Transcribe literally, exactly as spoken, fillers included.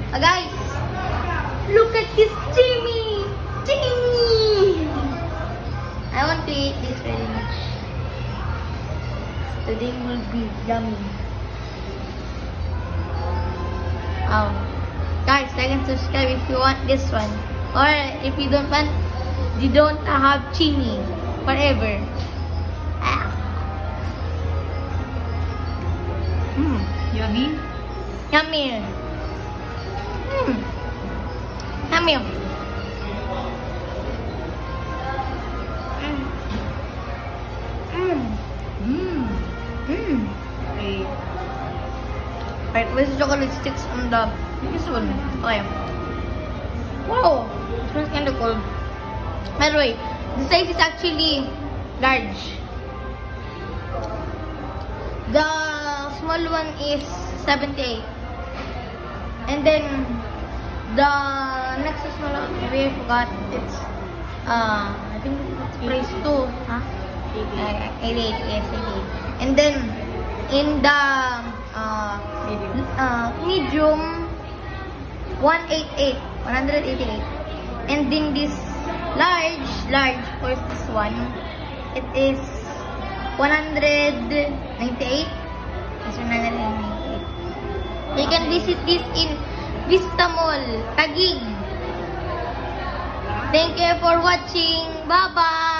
Uh, guys, look at this Jimmy! Jimmy! I want to eat this very much. Today will be yummy. Um, guys, like and subscribe if you want this one. Or if you don't want, you don't have Jimmy forever. Ah. Mm. Yummy? Yummy. Mm. Yummy. Mm. Mm. Mmm. Mm. Okay. Right, where's the chocolate sticks on the this one? Okay. Wow, this one's kind of cold. By the way, the size is actually large. The small one is seventy-eight. And then the next small one, maybe I forgot. It's uh I think it's price two, huh? eighty-eight, yes, eighty-eight. And then in the uh, Medium. uh medium one eighty-eight, one eighty-eight. And then this large, large, of course this one, it is one ninety-eight. It's one ninety-eight. You can visit this in Vista Mall, Taguig. Thank you for watching. Bye-bye.